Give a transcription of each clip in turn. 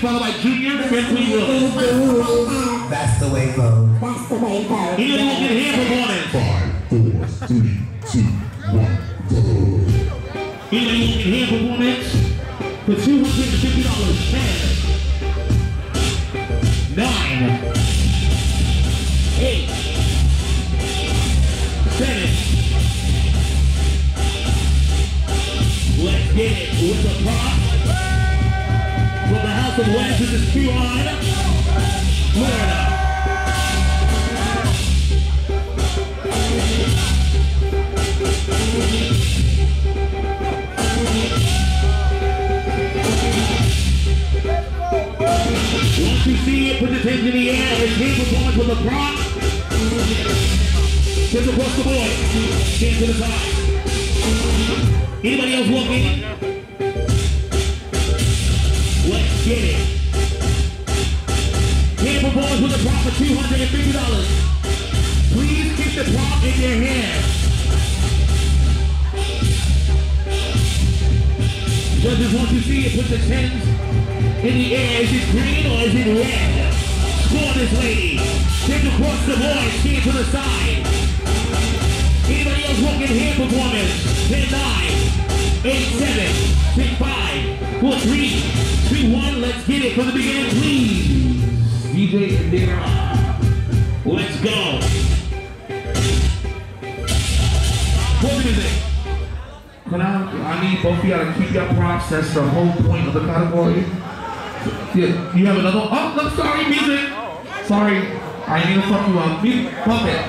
followed by Junior, Friendly Willis. That's the way it goes. That's the way it goes. Anyone who can hear performance? 5, 4, 3, 2, 1, go. Anyone who can hear performance? For $250, 10, 9, 8, 7. Let's get it with the prop. From the House of West, this is Carolina, Florida. Once you see it, put your hands in the air. It's here performance with the prop. Just across the board. Stand to the side. Anybody else walking? Let's get it. Here performance with the prop for $250. Please keep the prop in your hand. Judges, once you see it, put the 10s in the air. Is it green or is it red? Score this lady. Take across the board, stand to the side. Anybody else walking here performance? 10, 9, 8, 7, 6, 5, 4, 3, 2, 1. Let's get it from the beginning, please. DJ and Dana. Let's go. What is it? I need both of y'all to keep your props. That's the whole point of the category. Yeah, you have another one? Oh, I'm sorry, music. Sorry, I need to fuck you up. Puppet.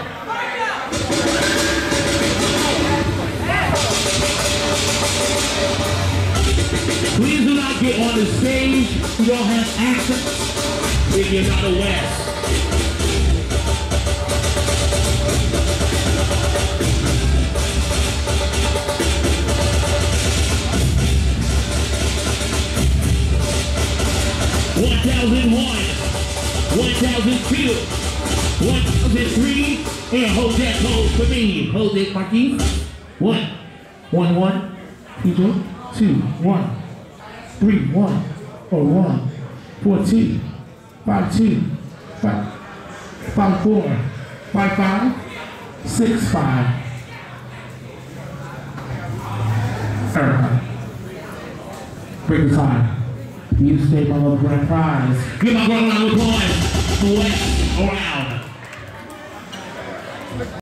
Please do not get on the stage. You don't have access if you're not a West. $1,001, $1,002, $1,003, and hold that pose for me. Hold it, Marquis. 1, 1, 1, 2, 2, 1, 3, 1, or 1, 4, 2, 5, 2, 5, 5, 4, 5, 5, 6, 5. Break the time. You stay my little grand prize. Give my brother a round of applause. West around.